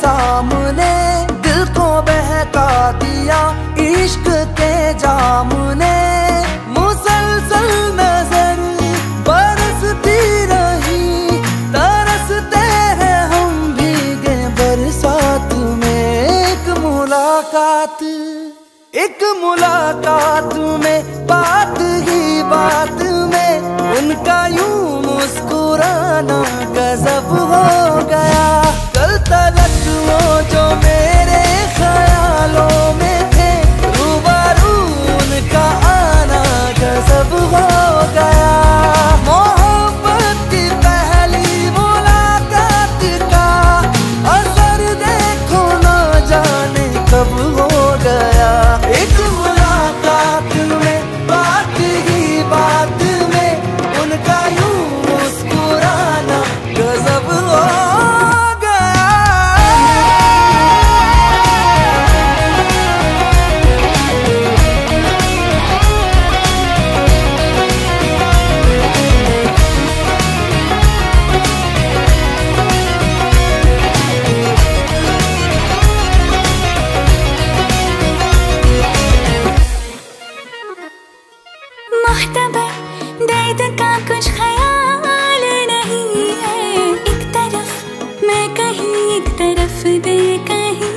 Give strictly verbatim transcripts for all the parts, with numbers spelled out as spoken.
सामने, दिल को बहका दिया इश्क के जाम ने। मुसलसल नजर बरसती रही, तरसते हैं हम भीगे बरसात में। एक मुलाकात एक मुलाकात में, बात ही बात में उनका यूं मुस्कुराना गजब हो गया। कल तलक वो जो मेरे ख्यालों में थे, रूबरू उनका आना गजब हो गया। मोहब्बत की पहली मुलाकात का असर देखो ना जाने कब हो गया। एक मुलाकात में, बात ही बात में उनका यूं मुस्कुराना गजब हो गया। मुख्तबर दर्द का कुछ ख्याल नहीं है, एक तरफ मैं कहीं एक तरफ दिल कहीं।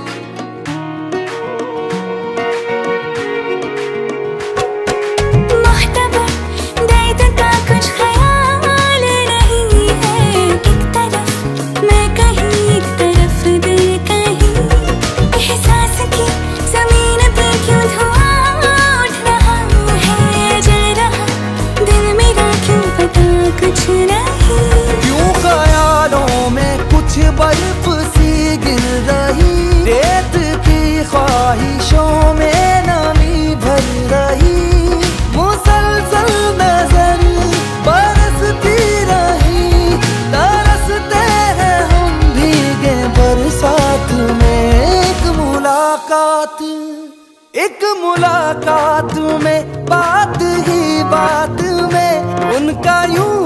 मुख्तबर दर्द का कुछ ख्याल नहीं है, एक तरफ मैं कहीं एक तरफ दिल कहीं। एहसास की जमीन पे क्यों धुआं उठ रहा है, जल रहा दिल मेरा क्यों पता कुछ नहीं। क्यों ख्यालों में कुछ बर्फ सी गिर रही, रेत की ख्वाहिशों में नमी भर रही। मुसलसल नजर बरसती रही, तरसते हैं हम भीगे बरसात में। एक मुलाकात एक मुलाकात में, बात ही बात में उनका यूं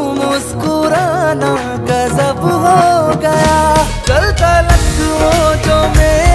मुस्कुराना गजब हो गया। कल तलक वो जो मेरे